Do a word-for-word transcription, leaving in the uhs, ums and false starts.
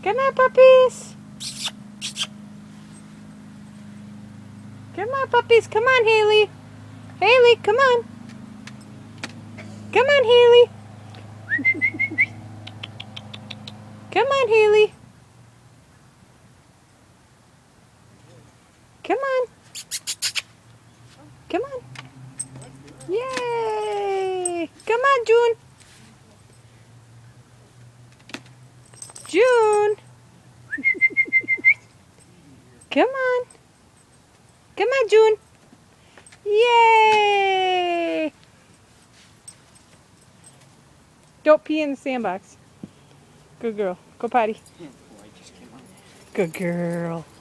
Come on, puppies. Come on, puppies. Come on, Haley. Haley, come on. Come on, Haley. Come on, Haley. Come on. Come on. Yay! Come on, June. June. Come on. Come on, June. Yay! Don't pee in the sandbox. Good girl. Go potty. Good girl.